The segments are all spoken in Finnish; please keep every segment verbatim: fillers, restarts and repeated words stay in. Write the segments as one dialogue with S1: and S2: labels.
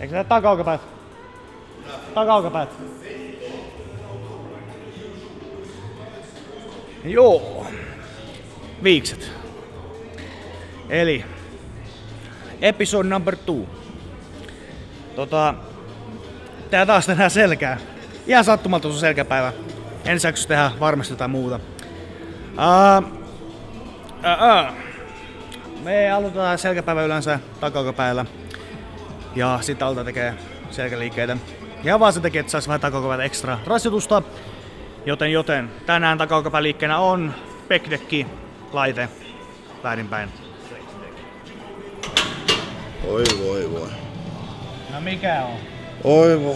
S1: Eikö nää takaolkapäät? Takaolkapäät. Joo. Viikset. Eli episode number two. Tota, tää taas tänään selkää. Ihan sattumalta sun selkäpäivä. Ensi jaksossa tehdään varmasti jotain muuta. Uh, uh, uh. Me aloitetaan selkäpäivä yleensä takaolkapäillä. Ja sitten aletaan tekee selkäliikkeitä. Ja vaan se tekee, että saisi vähän takaolkapäitä ekstra rasitusta. Joten, joten tänään takaolkapäliikkeenä on pekdekki laite väärinpäin.
S2: Oi voi voi.
S1: No mikä on?
S2: Oi voi.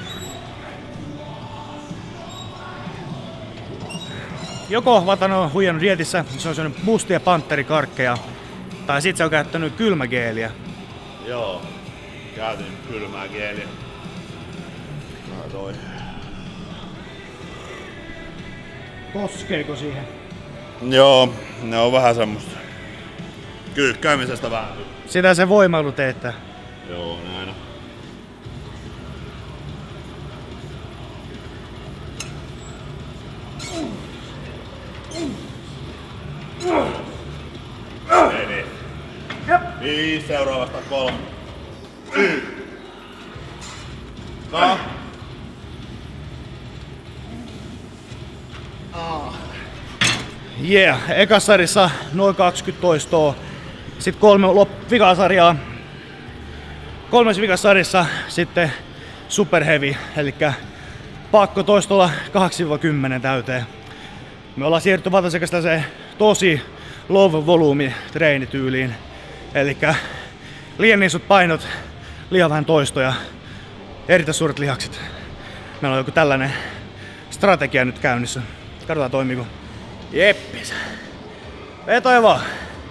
S1: Joko Vatan on huijannut dietissä, se on syönyt mustia panterikarkkeja, tai sit se on käyttänyt kylmägeeliä.
S2: Joo, käytin kylmää geeliä. No toi.
S1: Koskeeko siihen?
S2: Joo, ne on vähän semmoista kyykkäämisestä vähän.
S1: Sitä se voimailu teettää.
S2: Joo, näin on. Eli. Viisi seuraavasta kolme. Y. Ka.
S1: Yeah, ekas sarjassa noin kaksikymmentä toistoa. Sitten kolme lop- vikasarjaa. Kolmes vikasarjassa sitten super heavy, eli pakko toistolla kahdesta kymmeneen täyteen. Me ollaan siirrytty Vatasekasta se tosi low volume treenityyliin. Eli liian isot painot, liian vähän toistoja, erittäin suuret lihakset. Meillä on joku tällainen strategia nyt käynnissä. Katsotaan toimiiko. Jeppis. Vetoja vaan.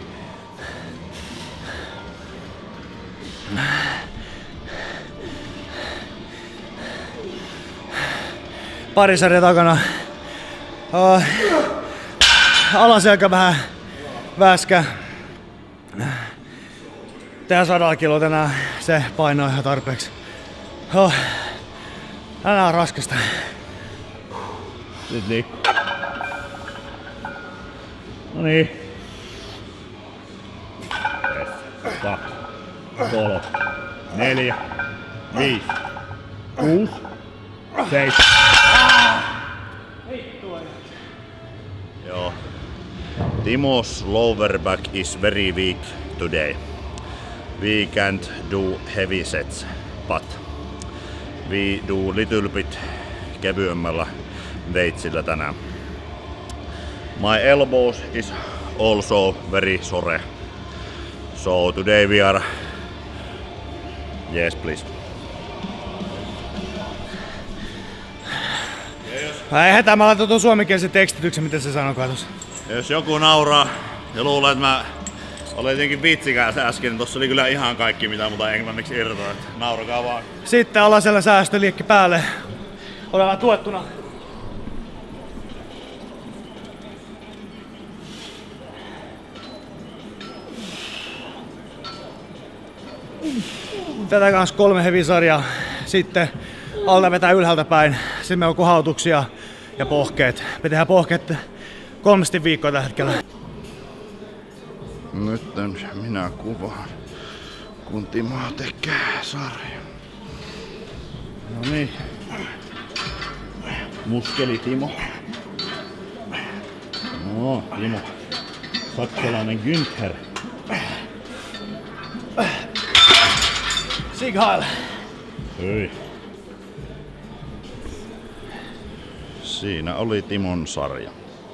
S1: Pari sarja takana. Uh, alaselkä vähän väskä. Tehdään sadalla kiloa tänään. Se painaa ihan tarpeeksi. Oh. Tänään on raskasta.
S2: Nyt niin.
S3: No niin. Kaksi, kolme, neljä, viisi, kuusi, seitsemän.
S2: Joo. Timo's lower back is very weak today. We can't do heavy sets, but we do little bit kevyemmällä veitsillä tänään. My elbows is also very sore. So today we are... Yes, please.
S1: Eihän tämä laitan tuon suomenkielisen tekstityksen, miten se sanoo tuossa.
S2: Jos joku nauraa ja luulee, että mä olin jotenkin vitsikääs äsken, niin tossa oli kyllä ihan kaikki mitä muuta englanniksi irtoa. Naurakaa vaan.
S1: Sitten alasella säästöliekki päälle. Ollaan tuettuna. Tätä kanssa kolme heavy-sarjaa. Sitten alta vetää ylhäältä päin. Sitten meillä on kohautuksia ja pohkeet. Me tehdään pohkeet kolmesti viikkoa tällä hetkellä.
S2: Nyt minä kuvaan, kun Timo tekee sarja.
S3: No niin. Muskeli Timo. No, Timo. Saksalainen Günther.
S1: Sig Heil.
S3: Hyi.
S2: Siinä oli Timon sarja.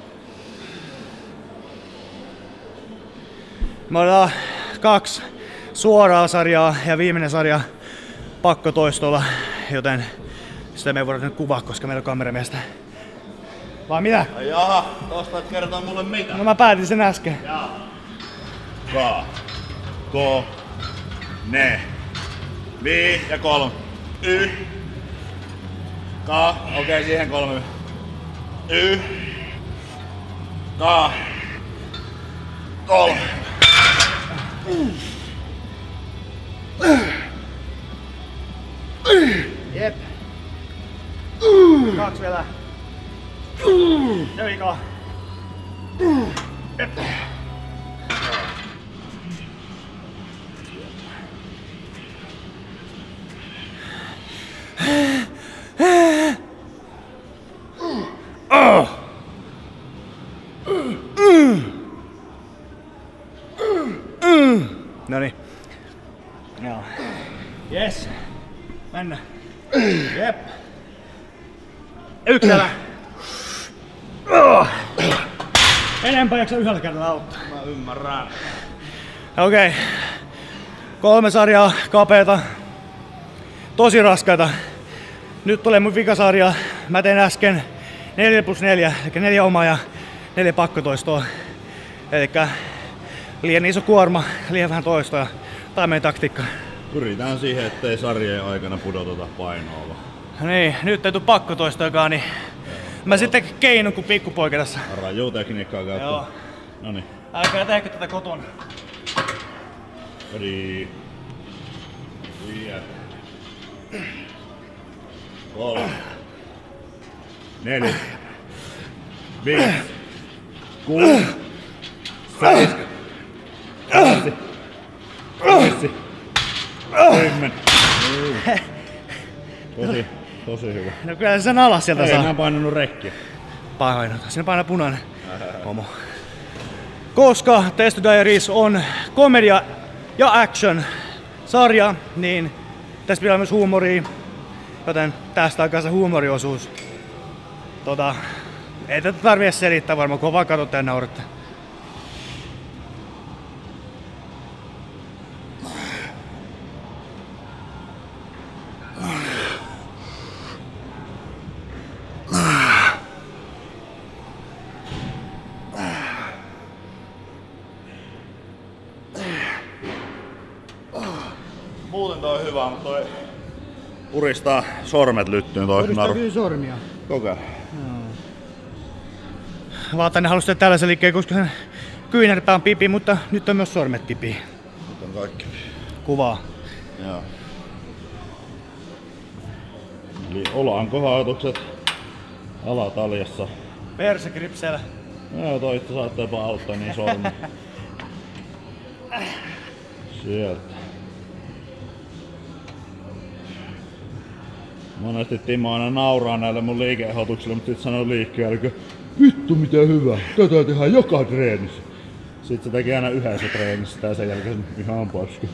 S1: Me ollaan kaksi suoraa sarjaa ja viimeinen sarja pakkotoistolla, joten sitä me ei voida nyt kuvaa, koska meillä on kameramiestä. Vai mitä?
S2: Ai jaha, tosta et kertoa mulle mitä.
S1: No mä päätin sen äsken.
S2: Jaa. Ka. Ko. Ne. Vi ja kolme. Y. Ka. Okei, okay, siihen kolme. Y. Ka. Kolme.
S1: kaksi vielä. There we go. Oh. Noniin. Joo. Yes. Mennään. Jep. Yksellä. Oh. Enempää jaksa yhdellä kerralla auttaa.
S2: Mä ymmärrän.
S1: Okei. Okay. Kolme sarjaa kapeeta. Tosi raskaita. Nyt tulee mun vikasarja. Mä tein äsken neljä plus neljä, eli neljä omaa ja neljä pakkotoistoa. Elikkä liian iso kuorma, liian vähän toistoja. Tää on meidän taktiikka.
S3: Pyritään siihen, ettei sarjien aikana pudoteta painoa.
S1: Niin, nyt ei tuu pakkotoistojakaan, niin mä sitten keinun kuin pikkupoika tässä.
S3: Rajutekniikkaa käyttää.
S1: Joo.
S3: Noniin.
S1: Älkää tehkö tätä kotona.
S3: Ready. Viiä. Kolme. Neljä. Viisi. Kuusi. Seitsemän. Kahdeksan. Yhdeksän. Kymmen. Tosi, tosi hyvä.
S1: No kyllä sen alas sieltä
S3: Ei
S1: saa.
S3: enää painanut rekkiä.
S1: Painota. Sinne painaa punainen. Homo. Koska Test Diaries on komedia ja action sarja, niin tässä pitää myös huumoria. Joten tästä alkaa se huumoriosuus. Tota, ei tätä tarvitse selittää varmaan, kun vaan katsotte ja nauratte.
S2: Muuten toi on hyvä, mutta toi puristaa sormet lyttyyn toi naru.
S1: kyllä sormia.
S2: Kokeile.
S1: Vaatainen halusi tehdä tällaisen liikkeen, koska sen kyynärpää on pipi, mutta nyt on myös sormet pipi.
S2: Nyt on kaikki.
S1: Kuvaa.
S2: Joo.
S3: Eli olankohautukset alataljassa.
S1: Persekripsellä.
S3: Joo, toi itse saattaa jopa auttaa niin sormi. Sieltä. Monesti Timo aina nauraa näille mun liikeehdotuksille, mutta sit sanoo liikkeelle, vittu mitä hyvä, tätä tehdään joka treenissä. Sitten se teki aina yhdessä treenissä ja sen jälkeen ihan paska.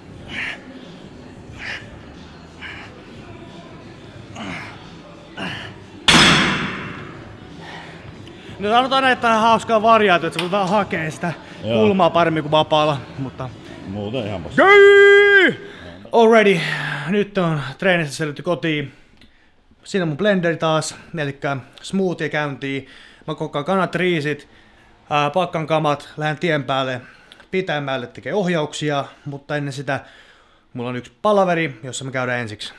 S1: No sanotaan, että on hauskaa variaatio, että sä voit vähän hakea sitä
S3: Joo.
S1: kulmaa paremmin kuin vapaalla, mutta...
S3: Muuten ihan paska.
S1: Already, nyt on treenistä selvitty kotiin. Siinä on mun blenderi taas, eli smoothie käyntiin. Mä kokkaan kanat, riisit, ää, pakkan kamat, lähden tien päälle pitämälle tekee ohjauksia, mutta ennen sitä mulla on yksi palaveri, jossa me käydään ensiksi.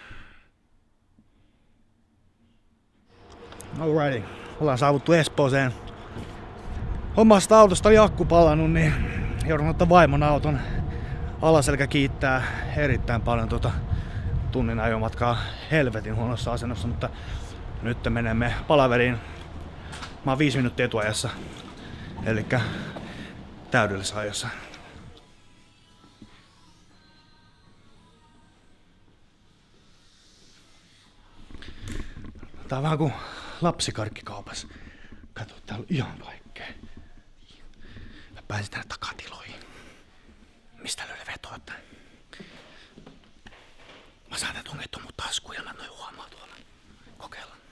S1: Alrighty, ollaan saavuttu Espooseen. Omasta autosta oli akku palannut, niin joudun ottaa vaimon auton. Alaselkä kiittää erittäin paljon tuota tunnin ajomatkaa helvetin huonossa asennossa, mutta nyt menemme palaveriin. Mä oon viisi minuuttia etuajassa, eli täydellisessä ajossa. Tää on vähän kuin lapsikarkkikaupassa. Kato, täällä on ihan kaikkea. Mä pääsin tänne takatiloihin. Mistä löydä vetoa? Mä saan tää tungettua mun taskuun ja mä noin huomaa tuolla. Kokeillaan.